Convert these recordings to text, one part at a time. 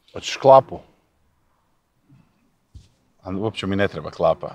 Hoćeš klapu? A uopće mi ne treba klapa.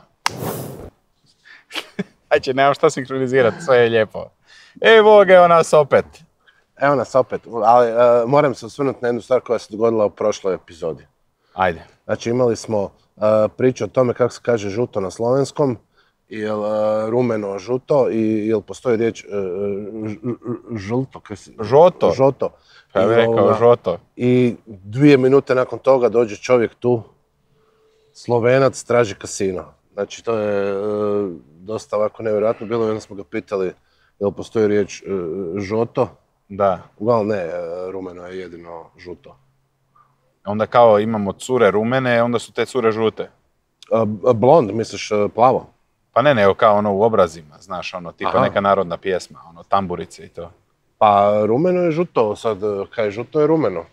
Ajde, nemam šta sinkronizirati, sve je lijepo. Evo ga nas opet. Evo nas opet, ali moram se osvrnuti na jednu stvar koja se dogodila u prošloj epizodi. Ajde. Znači imali smo priču o tome kako se kaže žuto na slovenskom, jel rumeno žuto i jel postoji riječ žlto? Žoto. Žoto. Pa ja bih rekao žoto. I 2 minute nakon toga dođe čovjek tu, Slovenac, traži kasino. Znači to je dosta ovako nevjerojatno bilo i onda smo ga pitali jel postoji riječ žoto. Da. Uglavnom ne, rumeno je jedino žuto. Onda kao imamo cure rumene, onda su te cure žute. Blond, misliš plavo? Pa ne, nego kao ono u obrazima, znaš, ono, tipa neka narodna pjesma, ono, tamburice i to. Pa rumeno je žuto, sad kaj je žuto je rumeno.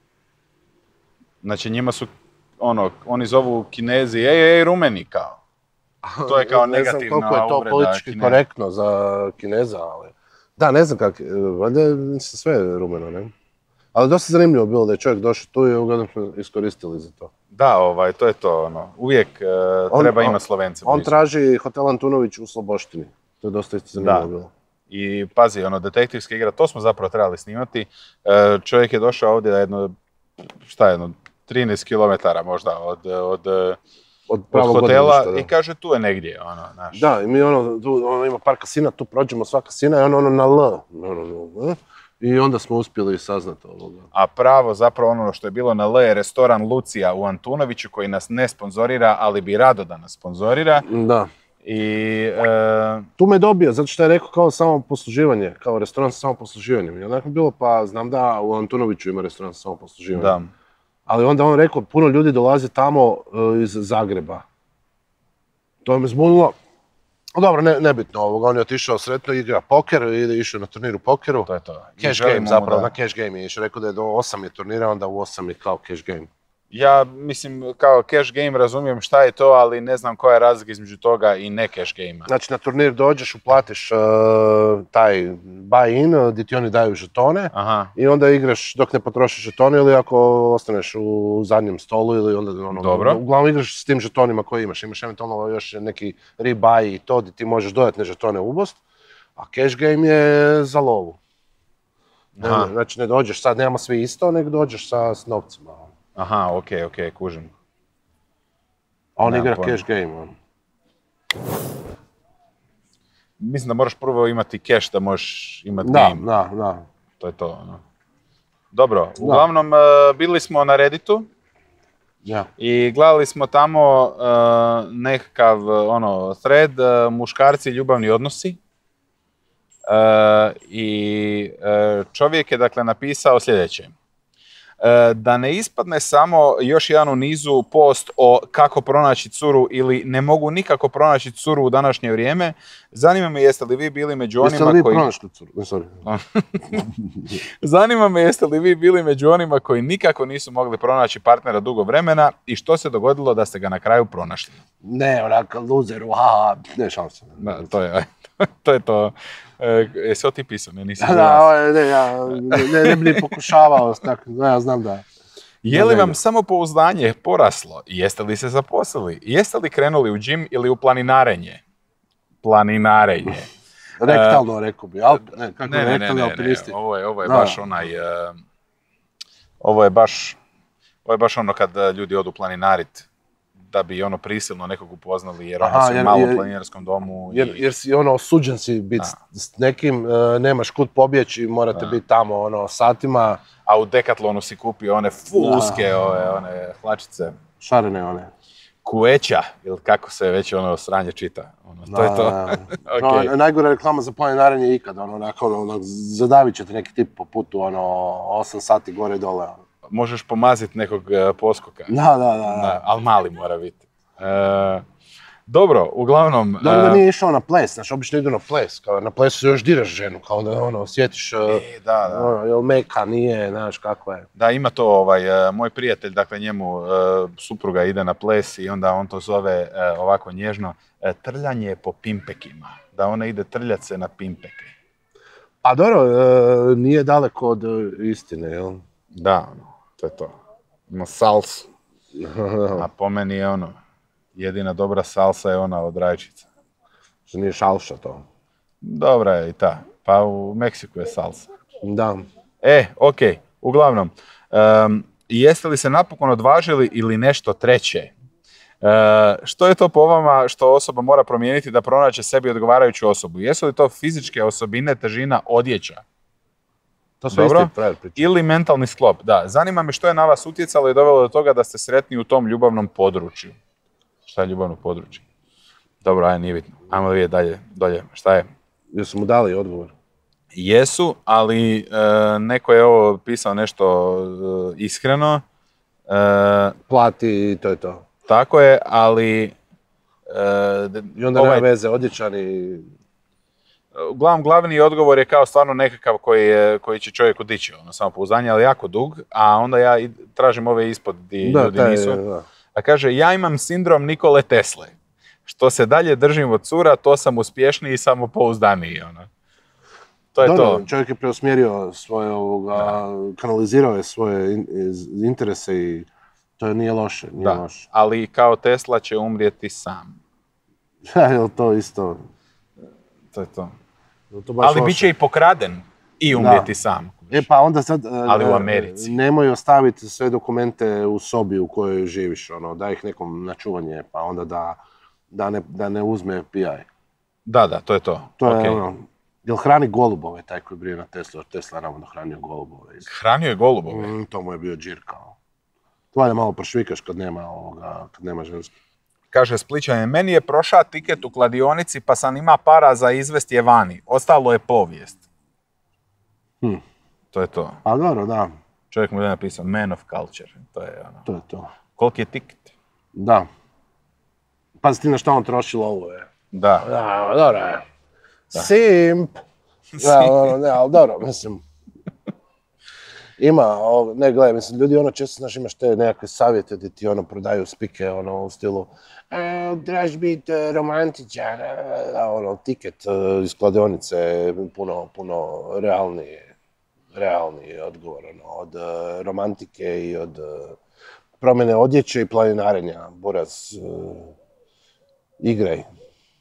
Znači njima su, ono, oni zovu Kinezi, ej, rumeni kao. To je kao negativna uvreda. Ne znam koliko je to politički korektno za Kineza, ali... Da, ne znam kako, valjda se sve rumeno, ne? Ali dosta zanimljivo bilo da je čovjek došao tu i uglavnom smo iskoristili za to. Da, to je to, ono, uvijek treba imati Slovence. On traži hotel Antunović u Sloboštini, to je dosta isto zanimljivo bilo. I pazi, ono, detektivska igra, to smo zapravo trebali snimati. Čovjek je došao ovdje jedno 13 km možda od hotela i kaže tu je negdje, ono, znaš. Da, i mi tu ima par kasina, tu prođemo sva kasina i ono na L. I onda smo uspjeli saznati ovoga. A pravo, zapravo ono što je bilo na L je restoran Lucija u Antunoviću koji nas ne sponzorira, ali bi rado da nas sponzorira. Da. I... Tu me dobio, zato što je rekao kao samoposluživanje, kao restoran sa samoposluživanjem. I onako bilo, pa znam da u Antunoviću ima restoran sa samoposluživanjem. Da. Ali onda on rekao, puno ljudi dolazi tamo iz Zagreba. To me zbunilo. Dobro, nebitno ovoga, on je otišao sretno, igra poker, išao na turniru pokeru. To je to. Cash game zapravo, na cash game je išao, rekao da je do 8 je turnira, onda u 8 je kao cash game. Ja mislim, kao cash game razumijem šta je to, ali ne znam koja je razlika između toga i ne cash game-a. Znači na turnir dođeš, uplatiš taj buy-in, gdje ti oni daju žetone. Aha. I onda igraš dok ne potrošiš žetone ili ako ostaneš u zadnjem stolu ili onda ono... Dobro. Uglavnom igraš s tim žetonima koje imaš. Imaš eventualno još neki rebuy i to gdje ti možeš dodatne žetone ubost, a cash game je za lovu. Znači ne dođeš sad, nemamo svi isto, nego dođeš s novcima. Aha, okej, kužim. A on igra cash game. Mislim da moraš prvo imati cash da možeš imati game. Da. To je to. No. Dobro, uglavnom bili smo na Redditu. Ja. I gledali smo tamo nekakav thread, muškarci i ljubavni odnosi. I čovjek je dakle napisao sljedeće. Da ne ispadne samo još jedan u nizu post o kako pronaći curu ili ne mogu nikako pronaći curu u današnje vrijeme, zanima me jeste li vi bili među onima koji... Jeste li vi pronašli curu? Zanima me jeste li vi bili među onima koji nikako nisu mogli pronaći partnera dugo vremena i što se dogodilo da ste ga na kraju pronašli? Ne, onak loser, ne šanse. Da, to je to. Jesi o ti pisao? Ne, nisi ne bi ni pokušavao, ja znam da... Je li vam samopouzdanje poraslo? Jeste li se zaposlili? Jeste li krenuli u džim ili u planinarenje? Planinarenje. Rektalno, rekao bi. Rektalni alpinisti. Ovo je baš onaj... Ovo je baš ono kad ljudi odu planinarit da bi prisilno nekog upoznali jer su u malom planinarskom domu. Jer si osuđen si biti s nekim, nemaš kud pobjeći, morate biti tamo satima. A u Decathlonu si kupio one uske one hlačice. Šarene one. Kueća, ili kako se već sranje čita. To je to. Okay. Najgora reklama za planinarenje ikad. Zadavit ćete neki tip po putu 8 sati gore i dole. Možeš pomaziti nekog poskoka. Da. Ali mali mora biti. Dobro, uglavnom... Dobro da nije išao na ples, znaš, obično idu na ples. Kao na plesu još diraš ženu, kao da osjetiš... Jel meka, nije, znaš, kako je. Da, ima to moj prijatelj, dakle njemu supruga ide na ples i onda on to zove ovako nježno trljanje po pimpekima. Da ona ide trljati se na pimpeke. A dobro, nije daleko od istine, jel? Da, to je to. Na salsu. A po meni je ono, jedina dobra salsa je ona od rajčica. Što nije šalša to. Dobra je i ta. Pa u Meksiku je salsa. Da. Okej. Uglavnom, jeste li se napokon odvažili ili nešto treće? Što je to po vama što osoba mora promijeniti da pronaće sebi odgovarajuću osobu? Jesu li to fizičke osobine, težina, odjeća? To su Dobro. isti pravi priče. Ili mentalni sklop. Da, zanima me što je na vas utjecalo i dovelo do toga da ste sretni u tom ljubavnom području. Šta je ljubavno područje? Dobro, ajde, nije bitno. Ajmo vidjeti dalje. Šta je? Jesu mu dali odgovor? Jesu, ali neko je ovo pisao nešto iskreno. Plati i to je to. Tako je, ali... I onda nema veze, odjećani... Uglavnom, glavni odgovor je kao stvarno nekakav koji će čovjeku dići, ono, samopouzdanje, ali jako dug, a onda ja tražim ove ispod gdje ljudi nisu. Da. A kaže, ja imam sindrom Nikole Tesle. Što se dalje držim od cura, to sam uspješniji i samopouzdaniji, ono. To je to. Čovjek je preusmjerio svoje kanalizirao je svoje interese i to nije loše. Loše. Ali kao Tesla će umrijeti sam. Je li to isto? To je to. Ali bit će i pokraden i umrijeti sam. Pa onda sad, ali u Americi. Nemoj ostaviti sve dokumente u sobi u kojoj živiš, daj ih nekom na čuvanje, pa onda da ne uzme PI. Da, to je to. To je jel hrani golubove taj koji brije na Teslu, Tesla je navodno hranio golubove. Hranio je golubove? To mu je bio džir kao. To valja malo prošvikaš kad nema ženske. Kaže Splićanin, meni je prošao tiket u kladionici pa sam ima para za izvest je vani. Ostalo je povijest. To je to. A dobro, da. Čovjek mu je napisao man of culture. To je ono. To je to. Koliki je tiket? Da. Pazi ti na šta on troši lovu, je. Da. Da, dobro je. Simp. Ali dobro, mislim. Ima, gledaj, mislim, ljudi često, imaš te nekakve savjete gdje ti prodaju spike, u stilu trebaš biti romantičan, tiket iz kladionice je puno realniji odgovor, od romantike i od promjene odjeće i planinarenja, buraz, igraj.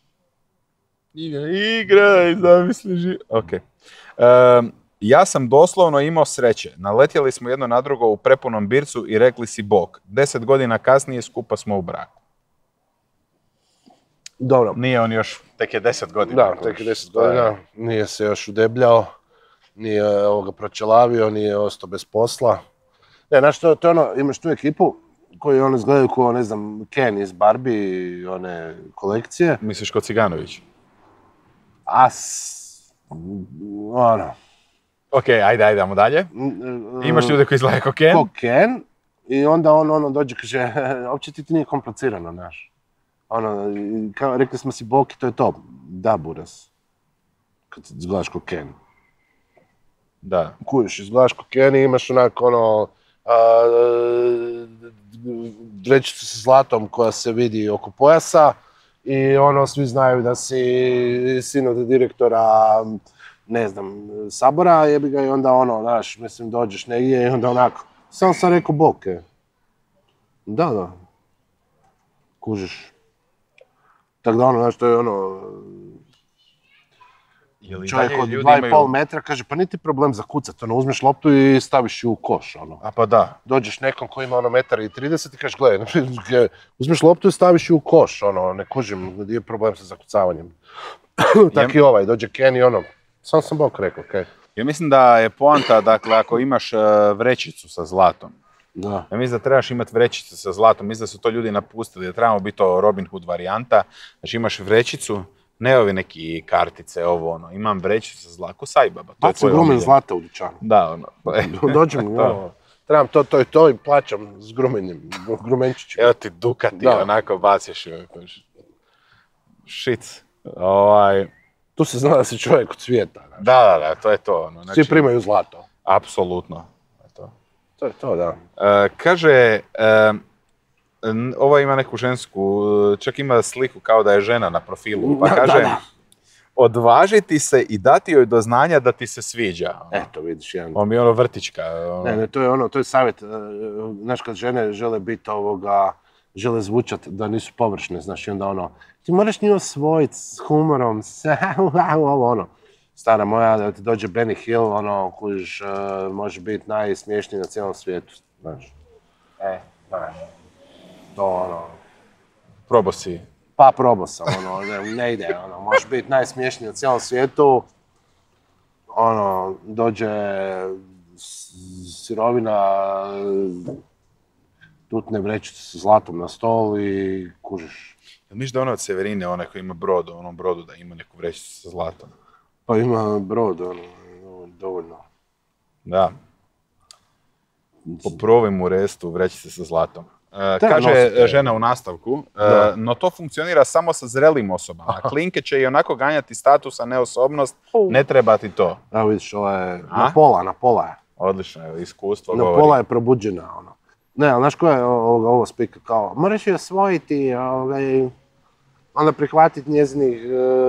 Igraj, zamisli okej. Ja sam doslovno imao sreće. Naletjeli smo jedno na drugo u prepunom bircu i rekli si bok. 10 godina kasnije skupa smo u braku. Dobro. Nije on još, tek je 10 godina. Da, tek je 10 godina. Nije se još udebljao, nije pročelavio, nije ostao bez posla. Ne, znaš, to je imaš tu ekipu koji izgledaju kao, ne znam, Ken iz Barbie, one kolekcije. Misliš kao Ciganović? Okej, ajde, ajmo dalje. Imaš ljude koji izgledaju kao Ken? Kao Ken, i onda on dođe, kaže, uopće ti nije komplicirano, znaš. Rekli smo si bok i to je to. Da, buras. Kad ti izgledaš kao Ken. Da. Kužiš, izgledaš kao Ken i imaš vrećicu sa zlatom koja se vidi oko pojasa i svi znaju da si sin od direktora, ne znam, sabora, jebi ga i onda znaš, mislim, dođeš negdje i onda onako, samo sam rekao boke. Da. Kužiš. Tako da znaš, to je čovjek od 2,5 metra kaže, pa niti problem za kucat, uzmeš loptu i staviš ju u koš, A pa da. Dođeš nekom koji ima 1,30 m i kažeš, gledaj, uzmeš loptu i staviš ju u koš, ne kužim, gdje je problem sa zakucavanjem. Tako i ovaj, dođe Ken i sam sam bok rekao, okej. Ja mislim da je poanta, dakle, ako imaš vrećicu sa zlatom, da. Ja mislim da trebaš imati vrećicu sa zlatom, mislim da su to ljudi napustili, da trebamo biti to Robin Hood varijanta, znači imaš vrećicu, ne ovi neki kartice, imam vrećicu sa zlatom, ko Sajbaba. Baci grumen zlata u dućanu. Da, Dođem, trebam to i plaćam s grumenčićima. Evo ti Dukati, onako baciš joj. Shit. Tu se zna da si čovjek od svijeta. Da, to je to. Svi primaju zlato. Apsolutno. To je to, da. Kaže, ova ima neku žensku, čak ima sliku kao da je žena na profilu, pa kaže, odvažiti se i dati joj do znanja da ti se sviđa. Eto, vidiš, jedan. On mi je ono vrtička. Ne, to je savjet. Znaš, kad žene žele biti žele zvučat da nisu površne, znaš, i onda ti moraš nju osvojiti s humorom, Stara moja, da ti dođe Benny Hill, kojiš može biti najsmiješniji na cijelom svijetu, znaš. Znaš. To, Probao si. Pa probao sam, ne ide, možeš biti najsmiješniji na cijelom svijetu, dođe sirovina, tutne vrećice sa zlatom na stol i kužiš. Jel misliš da od Severine, onaj koji ima brod, onom brodu, da ima neku vrećicu sa zlatom? Pa ima brod, dovoljno. Da. Poprovi mu restu vrećice sa zlatom. Kaže žena u nastavku, no to funkcionira samo sa zrelim osobama. Klinke će i onako ganjati status, a ne osobnost, ne treba ti to. Evo vidiš, ovo je na pola je. Odlično, iskustvo govori. Na pola je probuđena, Ne, ali znaš ko je ovo spika kao, moraš je osvojiti, onda prihvatiti njezinih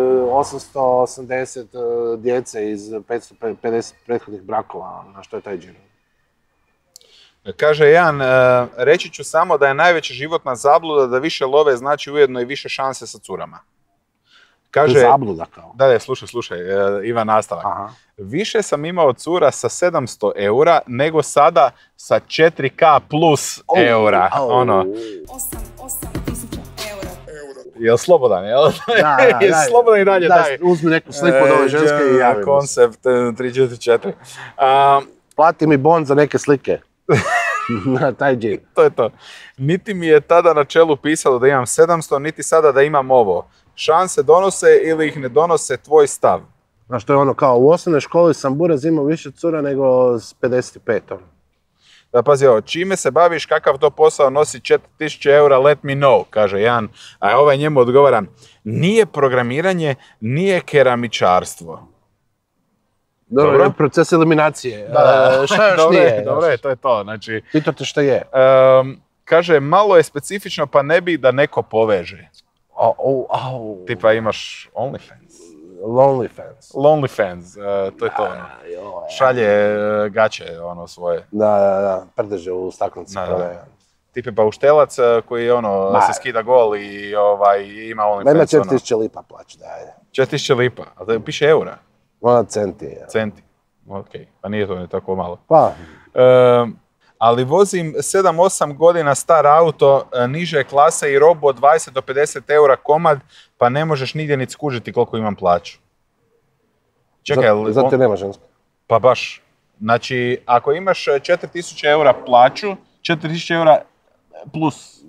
880 djece iz 550 prethodnih brakova, na što je taj džir. Kaže jedan, reći ću samo da je najveća životna zabluda da više love znači ujedno i više šanse sa curama. Kaže, zabluda kao? Da, slušaj, Ivan nastavak. Aha. Više sam imao cura sa 700 eura nego sada sa 4K plus eura. 8.000 eura. Jel slobodan, jel? Da, slobodan i dalje, daj. Uzmi neku sliku od ove ženske i javimo. Koncept 344. Plati mi bon za neke slike. Na taj džir. To je to. Niti mi je tada na čelu pisalo da imam 700, niti sada da imam ovo. Šanse donose ili ih ne donose, tvoj stav. Znaš, to je kao u osnovnoj školi sam buraz imao više cura nego s 55. Da, pazi ovo, čime se baviš, kakav to posao nosi 4000 eura, let me know, kaže Jan. A ovaj njemu odgovara, nije programiranje, nije keramičarstvo. Dobro, proces eliminacije. Šta još nije? Dobro je, to je to. Znači, pito te šta je. Kaže, malo je specifično, pa ne bi da neko poveže. Tipa imaš OnlyFans. Lonely fans, to je to. Šalje gaće svoje. Da, prdeže u staklenci. Tipe bauštelac koji se skida gol i ima OnlyFans. Nema 4000 lipa plaća, daj. 4000 lipa, a da piše eura? Ona centi. Centi, okej, pa nije to tako malo. Pa. Ali vozim 7-8 godina star auto niže klase i robu od 20 do 50 eura komad, pa ne možeš nigdje ni skužiti koliko imam plaću. Čekaj, zato nema ženska. Pa baš. Znači, ako imaš 4000 eura plaću, 4000 eura plus,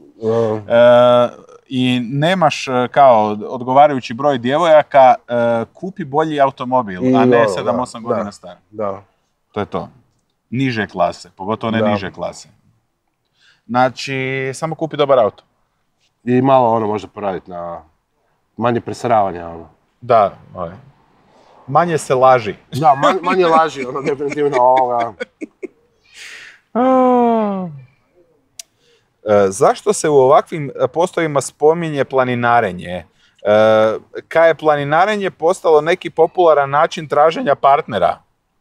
i nemaš kao odgovarajući broj djevojaka, kupi bolji automobil, a ne 7-8 godina star. Da. To je to. Niže klase, pogotovo ne niže klase. Znači, samo kupi dobar auto. I malo možda poraditi na manje presaravanja. Da, manje se laži. Da, manje laži, definitivno ovoga. Zašto se u ovakvim postovima spominje planinarenje? Kad je planinarenje postalo neki popularan način traženja partnera?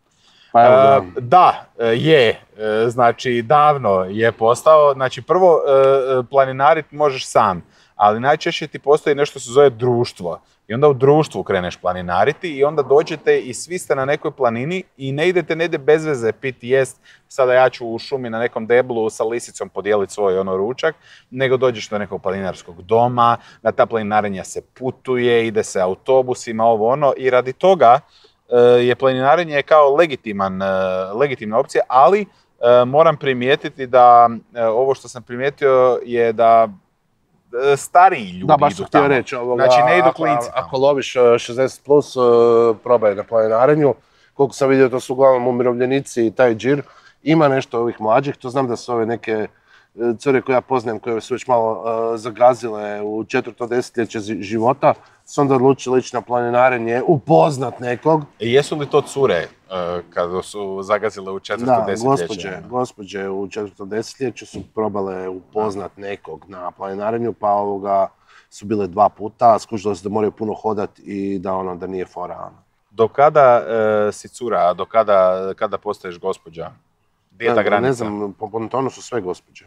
Da, je. Znači, davno je postao. Znači, prvo, planinarit možeš sam, ali najčešće ti postoji nešto što se zove društvo. I onda u društvu kreneš planinariti i onda dođete i svi ste na nekoj planini i ne idete negdje bez veze piti jest, sada ja ću u šumi na nekom deblu sa lisicom podijeliti svoj ručak, nego dođeš do nekog planinarskog doma, na ta planinarenja se putuje, ide se autobusima, i radi toga je planinarenje kao legitimna opcija, ali moram primijetiti da ovo što sam primijetio je da stariji ljudi idu tamo. Reći, znači ne idu klinci. Ako loviš 60 plus, probaj na planinarenju. Koliko sam vidio, to su uglavnom umirovljenici i taj džir. Ima nešto ovih mlađih, to znam da su ove neke cure koje ja poznajem, koje su već malo zagazile u 4. desetljeće života, su onda odlučili ići na planinarenje, upoznat nekog. Jesu li to cure kada su zagazile u 4. desetljeće? Da, gospođe u 4. desetljeću su probale upoznat nekog na planinarenju, pa su bile 2 puta, skužile se da moraju puno hodati i da nije fora. Do kada si cura, a do kada postaješ gospođa? Gdje je ta granica? Ne znam, po Pontonu su sve gospođe.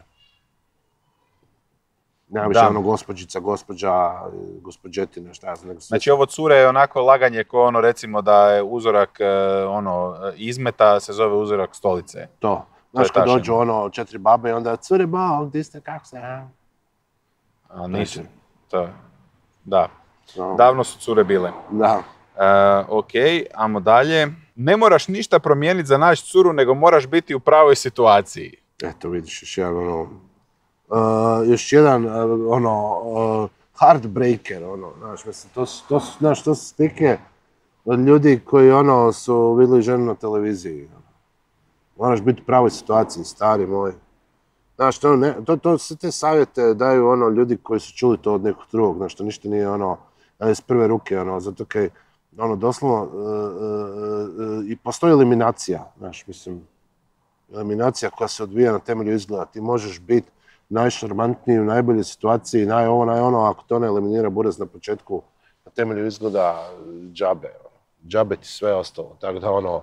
Nema više gospođica, gospođetina, šta ja znam. Znači ovo cure je onako laganje ko recimo da je uzorak izmeta, se zove uzorak stolice. To. Znaš kad dođu 4 babe i onda cure bog, di ste, kako se? A nisu. To. Da. Davno su cure bile. Da. Ok, ajmo dalje. Ne moraš ništa promijeniti za naći curu, nego moraš biti u pravoj situaciji. Eto vidiš, još jedan heartbreaker, znaš, mislim, to su spike od ljudi koji su vidjeli ženu na televiziji. Moraš biti u pravoj situaciji, stari moj. Znaš, sve te savjete daju ljudi koji su čuli to od nekog drugog, znaš, to ništa nije iz prve ruke, zato kaj, doslovno, i postoji eliminacija, znaš, mislim, eliminacija koja se odvija na temelju izgleda. Ti možeš biti najšarmantniji, u najboljoj situaciji, ono, ako to ne eliminira buraz na početku, na temelju izgleda džabe ti sve ostalo, tako da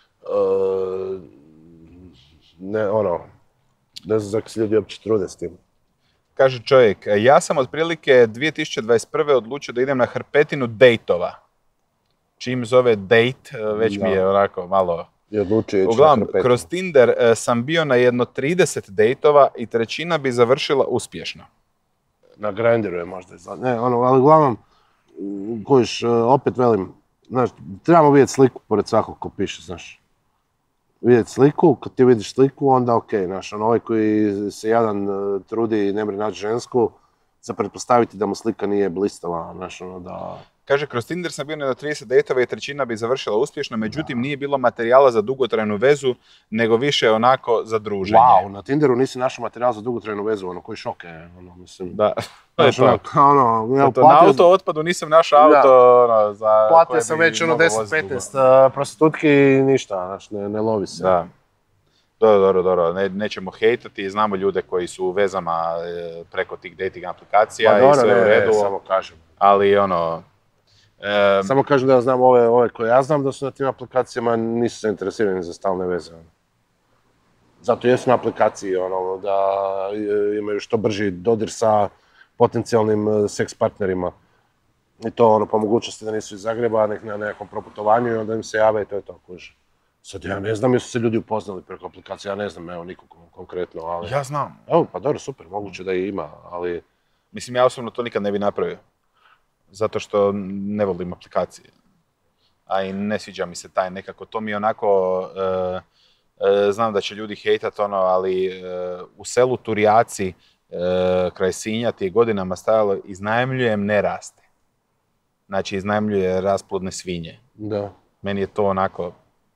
ne znam kako se ljudi uopće trude s tim. Kaže čovjek, ja sam otprilike 2021. odlučio da idem na hrpetinu dejtova. Čim zove date, već mi je onako malo... Uglavnom, kroz Tinder sam bio na jedno 30 dejtova i 1/3 bi završila uspješno. Na Grindru je možda izgleda. Ne, ali uglavnom, kojiš, opet velim, znaš, trebamo vidjeti sliku pored svakog ko piše, znaš. Vidjeti sliku, kad ti vidiš sliku, onda okej, znaš, ovaj koji se jadan trudi i ne mre naći žensku, za pretpostaviti da mu slika nije blistava, znaš, da... Kaže, kroz Tinder sam bio na 30 dejtova i 1/3 bi završila uspješno, međutim nije bilo materijala za dugotrajnu vezu, nego više onako za druženje. Wow, na Tinderu nisi našao materijal za dugotrajnu vezu, koji šok je, mislim. Da, to je to. Na auto otpadu nisem našao auto za... Platio sam već 10-15 prostitutki i ništa, znači ne lovi se. Da. Dobro, nećemo hejtati, znamo ljude koji su u vezama preko tih dating aplikacija i sve u redu. Samo kažem. Ali samo kažem da ja znam ove koje ja znam da su na tim aplikacijama, nisu zainteresirani za stalne veze. Zato jesu na aplikaciji, da imaju što brži dodir sa potencijalnim seks partnerima. I to po mogućnosti da nisu iz Zagreba, nek na nekom proputovanju i onda im se jave i to je to, kuži. Sad ja ne znam jesu se ljudi upoznali preko aplikacije, ja ne znam, nikog konkretno, ali... Ja znam. Evo, pa dobro, super, moguće da i ima, ali... Mislim, ja osobno to nikad ne bi napravio. Zato što ne volim aplikacije. A i ne sviđa mi se taj nekako. To mi je onako... znam da će ljudi hejtat ali u selu Turjaci, kraj Sinja, ti je godinama stajalo iznajmljujem ne raste. Znači, iznajmljuje rasplodne svinje. Da. Meni je to onako...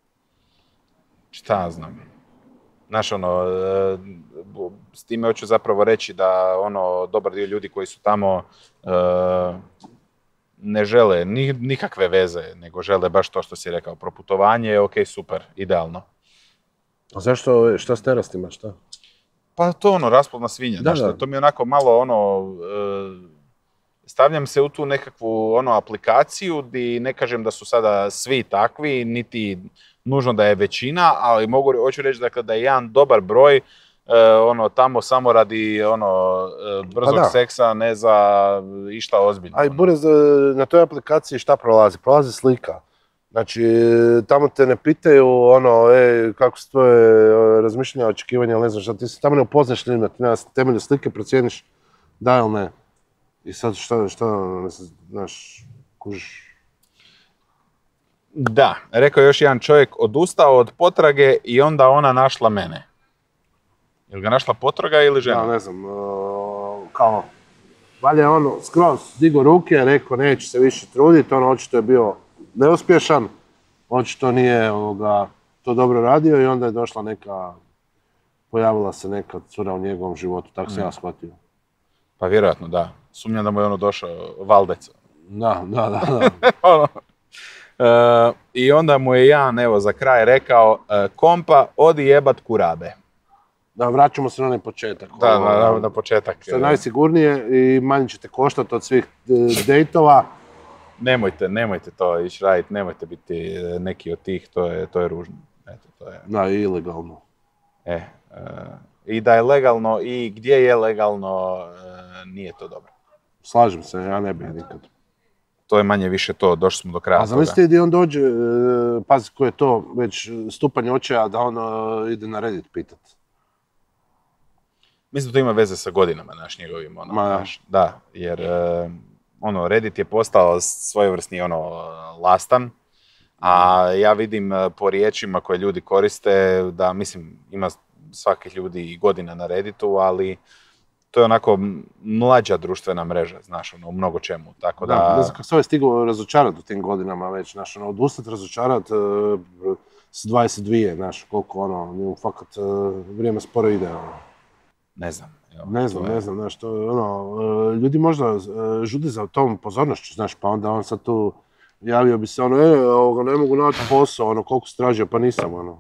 Šta znam. Znaš, s time hoću zapravo reći da dobar dio ljudi koji su tamo ne žele nikakve veze, nego žele baš to što si rekao. Proputovanje, ok, super, idealno. A zašto, šta s nerastima, šta? Pa to rasplodna svinja, znaš, to mi je onako malo stavljam se u tu nekakvu aplikaciju gdje ne kažem da su sada svi takvi, niti nužno da je većina, ali hoću reći da je jedan dobar broj tamo samo radi brzog seksa, ne za išta ozbiljno. A i Burez, na toj aplikaciji šta prolazi? Prolazi slika. Znači, tamo te ne pitaju kako su tvoje razmišljanja, očekivanja, ili ne znam šta, ti se tamo ne upoznaš ljudima, ti na temelju slike procijeniš da ili ne. I sad šta, znaš, kužiš? Da, rekao još jedan čovjek, odustao od potrage i onda ona našla mene. Je li ga našla potraga ili žena? Ja ne znam, kao, valjda je skroz digo ruke, rekao neće se više truditi, očito je bio neuspješan, očito nije to dobro radio i onda je došla neka pojavila se neka cura u njegovom životu, tako sam ja shvatio. Pa vjerojatno, da. Sumnjam da mu je ono došao Valdec. Da. Ono. I onda mu je Jan, evo, za kraj rekao, kompa, odi jebat kurabe. Da, vraćamo se na onaj početak. Da, na početak. Što je najsigurnije i manje ćete koštati od svih dejtova. Nemojte to ići raditi, nemojte biti neki od tih, to je ružno. Eto, to je. Da, i ilegalno. I da je legalno i gdje je legalno, nije to dobro. Slažem se, ja ne bih nikad. To je manje više to, došli smo do kraja. A zamislite gdje on dođe, pazi ko je to već stupanj očaja da on ide na Reddit pitat. Mislim da to ima veze sa godinama njegovim. Da, jer Reddit je postao svojevrsni lastan, a ja vidim po riječima koje ljudi koriste da, mislim, ima svakih ljudi i godina na Redditu, ali to je onako mlađa društvena mreža, znaš, u mnogo čemu, tako da... Ne znam kako se ovaj stigao razočarati u tim godinama već, znaš, odustati razočarati s 22, znaš, koliko njemu fakat vrijeme sporo ide, Ne znam. Ne znam, znaš, to ljudi možda žudi za tom pozornošću, znaš, pa onda on sad tu javio bi se, ne mogu naći posao, koliko se tražio, pa nisam,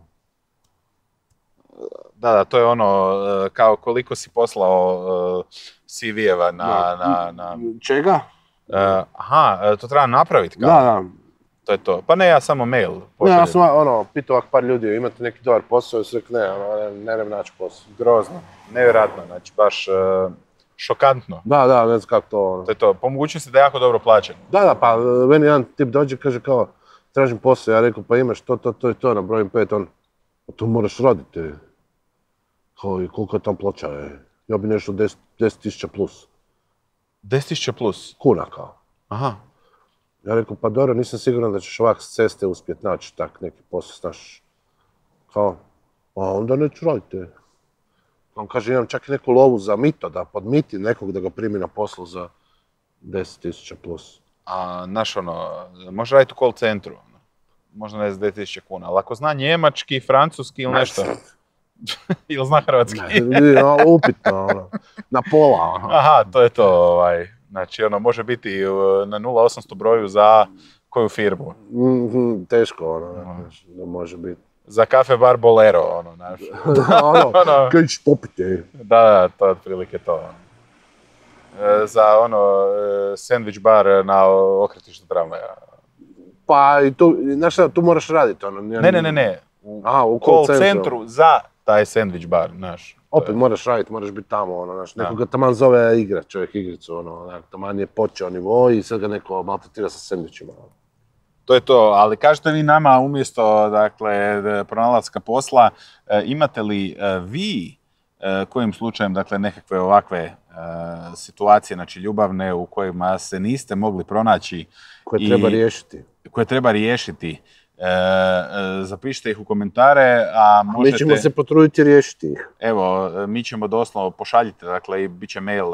Da, to je kao koliko si poslao CV-eva na... Čega? To treba napraviti kao? Da. To je to. Pa ne, ja samo mail pošaljem. Ne, ja sam pitao par ljudi, imate neki dobar posao, i su rekli ne naći posao. Grozno, nevjerojatno, znači baš šokantno. Da, ne znam kako to. To je to, po mogućnosti da je jako dobro plaćen. Da, pa meni jedan tip dođe, kaže kao, tražim posao, ja rekao, pa imaš to i to, nabrojim 5, to moraš raditi. Kao, i koliko je tam plaća, ja bi nešto 10.000 plus. 10.000 plus? Kuna kao. Aha. Ja rekao, pa dobro, nisam siguran da ćeš ovak s ceste uspjet naći tak neki posao, znaš. Kao, a onda neću raditi. On kaže, imam čak i neku lovu za mito, da podmiti nekog da ga primi na poslu za 10.000 plus. A, znaš, može raditi u call centru, možda ne za 10.000 kuna, ali ako zna njemački, francuski ili nešto. Ili zna hrvatski. Upitno, na pola. Aha, to je to, znači, može biti na 0800 broju za koju firmu? Teško, da može biti. Za kafe bar Bolero, znaš. Kaj ćeš popiti? Da, to je otprilike to. Za sandwich bar na okretištu tramvaja. Pa i tu, znaš šta, tu moraš raditi, Ne. U call centru za taj sandwich bar, znaš. Opet moraš raditi, moraš biti tamo, znaš, neko ga taman zove igra, čovjek igricu, taman je počeo nivo i sad ga neko maltretira sa sendvičima. To je to, ali kažete vi nama umjesto, dakle, pronalaska posla, imate li vi kojim slučajem, dakle, nekakve ovakve situacije, znači ljubavne, u kojima se niste mogli pronaći koje treba riješiti, zapišite ih u komentare, a možete... Mi ćemo se potruditi riješiti ih. Evo, mi ćemo doslovno, pošaljite, dakle, i bit će mail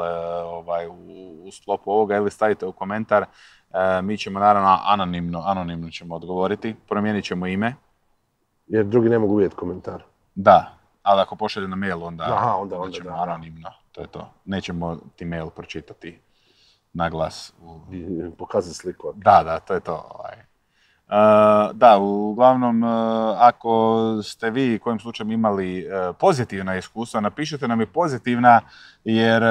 u sklopu ovoga ili stavite u komentar. Mi ćemo naravno anonimno ćemo odgovoriti, promijenit ćemo ime. Jer drugi ne mogu vidjeti komentar. Da, ali ako pošalje na mail, onda ćemo da. anonimno, to je to. Nećemo ti mail pročitati na glas. I pokazati sliku. Da, to je to. Da, uglavnom, ako ste vi kojim slučajem imali pozitivna iskustva, napišite nam i pozitivna, jer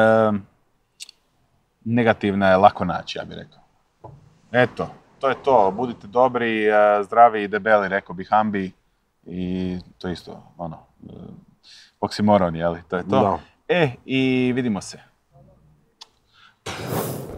negativna je lako naći, ja bih rekao. Eto, to je to. Budite dobri, zdravi i debeli, rekao bi Hambi. I to isto, oksimoron, jeli? To je to. Da. I vidimo se.